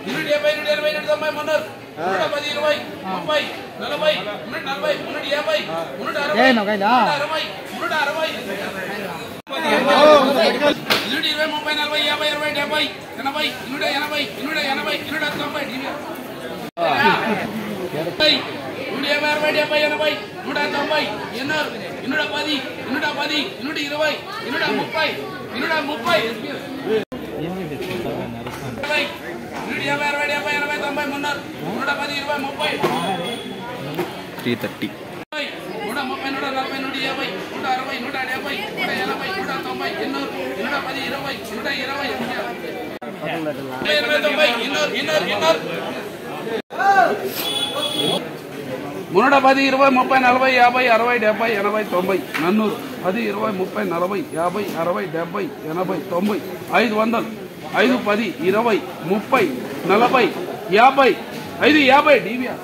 మున్నూట 10 20 30 40 50 60 70 80 90 నన్నూరు 10 20 30 40 50 60 70 80 90 500 5 10 20 30 40 50 5 50 డివిఆర్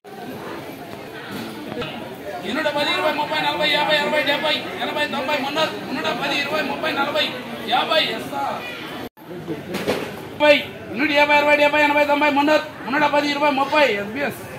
110 20 30 40 50 60 70 80 90 మున్నూరు 110 20 30 40 50 ఎస్ఆర్ 150 60 70 80 90 మున్నూరు 110 20 30 ఎస్బిఎస్